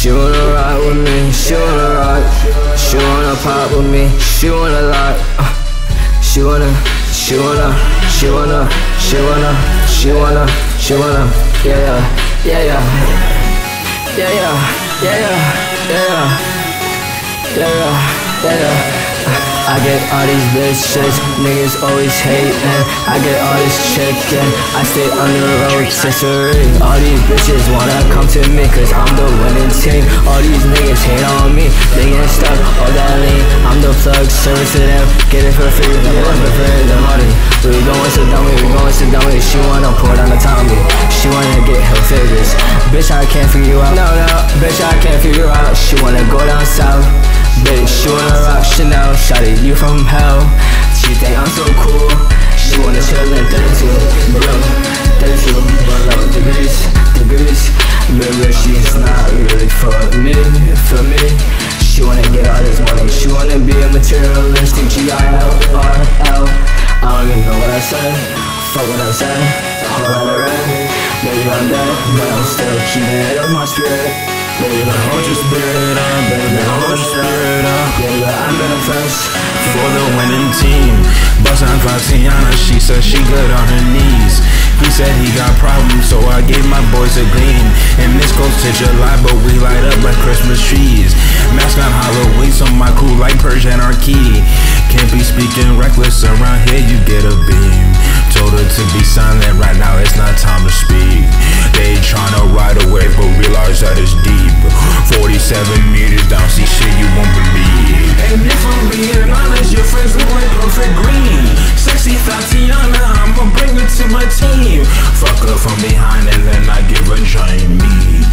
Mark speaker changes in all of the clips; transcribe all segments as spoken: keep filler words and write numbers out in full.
Speaker 1: She wanna ride with me, she wanna ride. She wanna pop with me, she wanna lie. uh, She wanna, she wanna, she wanna, she wanna, she wanna, she wanna, yeah, yeah, yeah, yeah, yeah, yeah, yeah, yeah, yeah, yeah, yeah, yeah. I get all these bitches, niggas always hatin'. I get all this chicken, I stay on the rotisserie. All these bitches wanna come to me cause I'm the winning team. All these niggas hate on me, they get stuck, all that lean. I'm the plug, service to them, get it for free, get it for free, the money. We going to dummy, we going to dummy. She wanna pour it on the Tommy, she wanna get her figures. Bitch, I can't figure you out, no, no, bitch, I can't figure out. She wanna go down south, bitch, she wanna rock Chanel. Shawty, you from hell, she think I'm so cool. She wanna chill in thirty-two, bro, thirty-two, below degrees, degrees. Baby, she's not really for me, for me. She wanna get all this money, she wanna be a materialistic. G I L R L, I don't even know what I said, fuck what I said. Hold on the red, baby I'm dead, but I'm still keeping it up my spirit. Baby, hold your spirit up, baby, hold your spirit up. Baby, I'm gonna first
Speaker 2: for the winning team. Bustin' Tatiana, she said she good on her knees. He said he got problems, so I gave my boys a gleam. And this goes to July, but we light up like Christmas trees. Mask on Halloween, so my crew like Purge Anarchy. Can't be speaking reckless around here, you get a beam. Told her to be silent, right now it's not time to speak. They tryna ride a wave, but realize that it's deep. Forty-seven meters down, see shit you won't believe.
Speaker 3: And if I'm being honest, your friends look like perfect green. Sexy Tatiana, I'ma bring her to my team.
Speaker 2: Fuck her from behind and then I give her giant meat.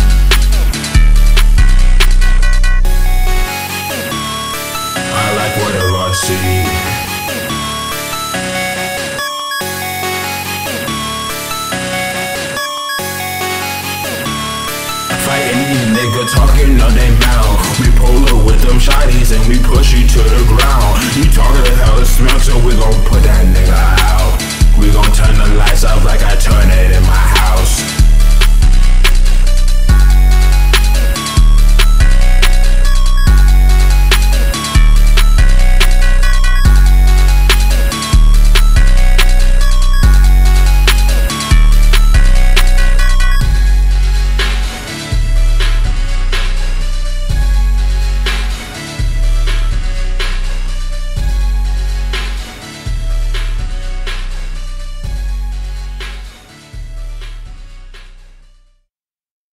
Speaker 2: I like whatever I see. Any nigga talking on their mouth, we pull up with them shotties and we push you to the ground. You talking how it smells, so we gon' put that nigga out. We gon' turn the lights off like I turn it in my house.